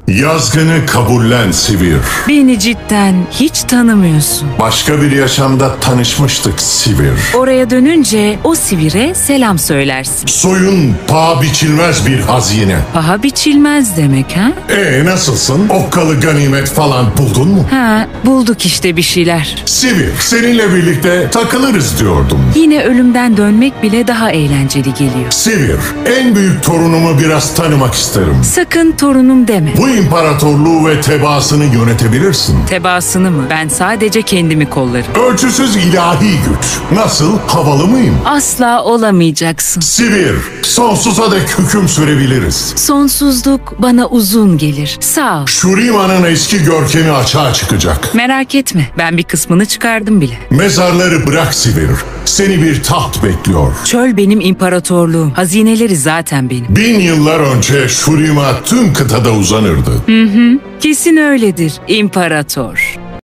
Yazgını kabullen Sivir. Beni cidden hiç tanımıyorsun. Başka bir yaşamda tanışmıştık Sivir. Oraya dönünce o Sivir'e selam söylersin. Soyun paha biçilmez bir hazine. Paha biçilmez demek ha? Nasılsın? Okkalı ganimet falan buldun mu? Ha, bulduk işte bir şeyler. Sivir, seninle birlikte takılırız diyordum. Yine ölümden dönmek bile daha eğlenceli geliyor. Sivir, en büyük torunumu biraz tanımak isterim. Sakın torunum deme. Bu imparatorluğu ve tebaasını yönetebilirsin. Tebaasını mı? Ben sadece kendimi kollarım. Ölçüsüz ilahi güç. Nasıl? Havalı mıyım? Asla olamayacaksın. Sivir, sonsuza dek hüküm sürebiliriz. Sonsuzluk bana uzun gelir. Sağ ol. Shurima'nın eski görkemi açığa çıkacak. Merak etme. Ben bir kısmını çıkardım bile. Mezarları bırak Sivir. Seni bir taht bekliyor. Çöl benim imparatorluğum. Hazineleri zaten benim. 1000 yıllar önce Shurima tüm kıtada uzanırdı. Kesin öyledir. İmparator.